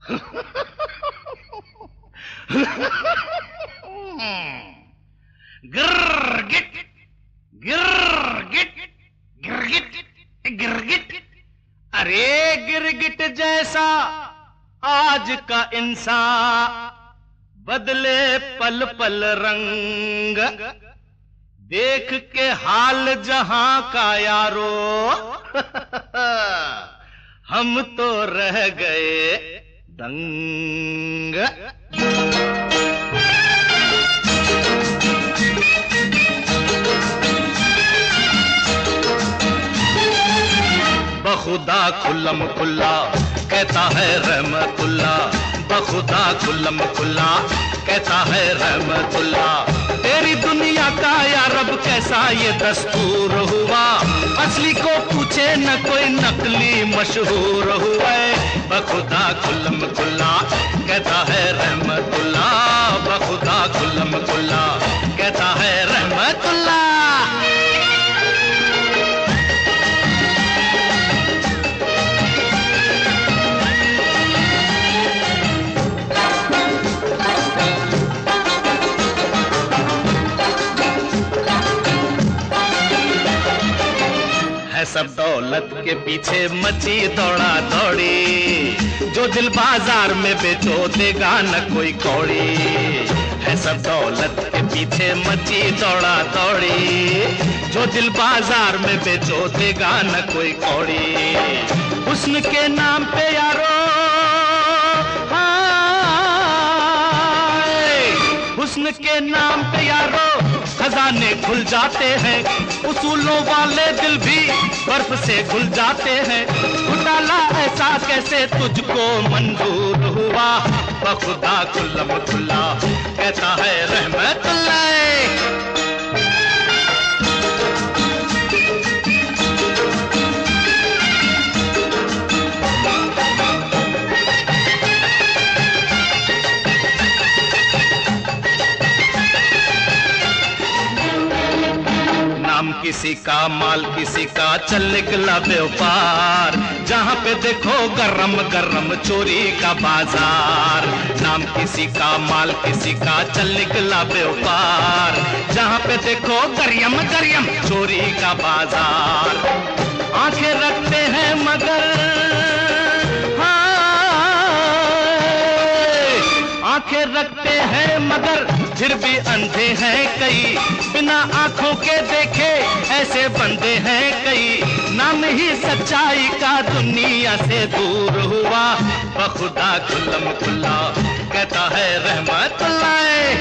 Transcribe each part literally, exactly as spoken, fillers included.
गिरगिट गिरगिट गिरगिट गिरगिट। अरे गिरगिट जैसा आज का इंसान, बदले पल पल रंग, देख के हाल जहां का यारो। हम तो रह गए दंग। बखुदा खुल्लम खुल्ला कहता है रहमतुल्ला, बखुदा खुल्लम खुल्ला कहता है रहमतुल्ला। तेरी दुनिया का या रब कैसा ये दस्तूर हुआ, असली को पूछे न कोई नकली मशहूर हुआ। बखुदा खुल्लम खुल्ला कहता है रहमतुल्ला, बखुदा खुल्लम खुल्ला कहता है रहमतुल्ला। सब दौलत के पीछे मची दौड़ा दौड़ी, जो दिल बाजार में बेचो देगा न कोई कौड़ी। है सब दौलत के पीछे मची दौड़ा दौड़ी, जो दिल बाजार में बेचो देगा न कोई कौड़ी। हुस्न के नाम पे यारो, हुस्न के नाम पे यारो खजाने खुल जाते हैं, उसूलों वाले दिल भी बर्फ से घुल जाते हैं। घुटाला ऐसा कैसे तुझको मंजूर हुआ, बखुदा खुल्लम खुल्ला कहता है रहमतुल्लाह। किसी का माल किसी का चल निकला व्यापार, जहाँ पे देखो गरम गरम चोरी का बाजार। नाम किसी का माल किसी का चल निकला व्यापार, जहाँ पे देखो गरियम गरियम चोरी का बाजार। आंखें रखते हैं मगर आंखें रखते हैं मगर फिर भी अंधे हैं कई, बिना आंखों के देखे ऐसे बंदे हैं कई। नाम ही सच्चाई का दुनिया से दूर हुआ, बखुदा खुल्लम खुल्ला कहता है रहमतुल्लाह।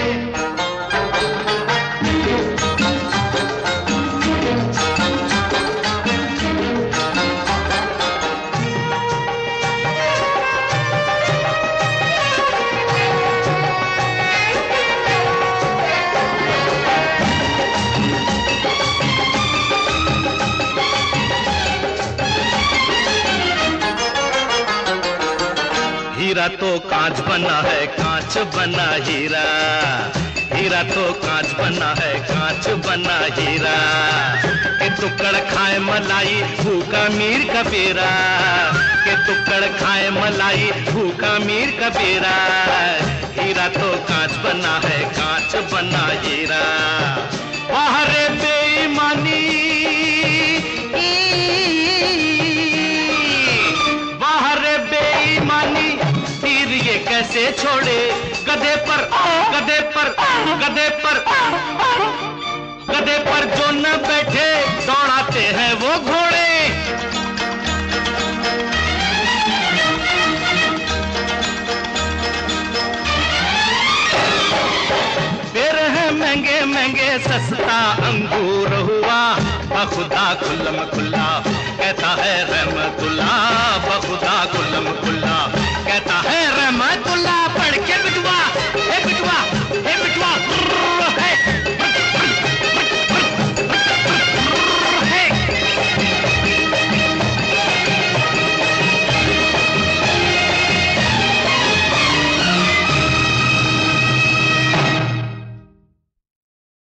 हीरा तो कांच बना है, कांच बना हीरा, हीरा तो कांच बना है, कांच बना हीरा। के टुकड़ खाए मलाई भूखा मीर कबीरा, के टुकड़ खाए मलाई भूखा मीर कबीरा। हीरा तो कांच बना है, कांच बना हीरा। बाहरे बेईमानी कैसे छोड़े, गधे पर गधे पर गधे पर गधे पर जो न बैठे दौड़ाते हैं वो घोड़े। तेरे हैं महंगे महंगे सस्ता अंगूर हुआ, बखुदा खुल्लम खुल्ला कहता है रहमतुल्लाह, बखुदा खुल्लम खुल्ला कहता है रहमतुल्लाह। पढ़ के बिटवा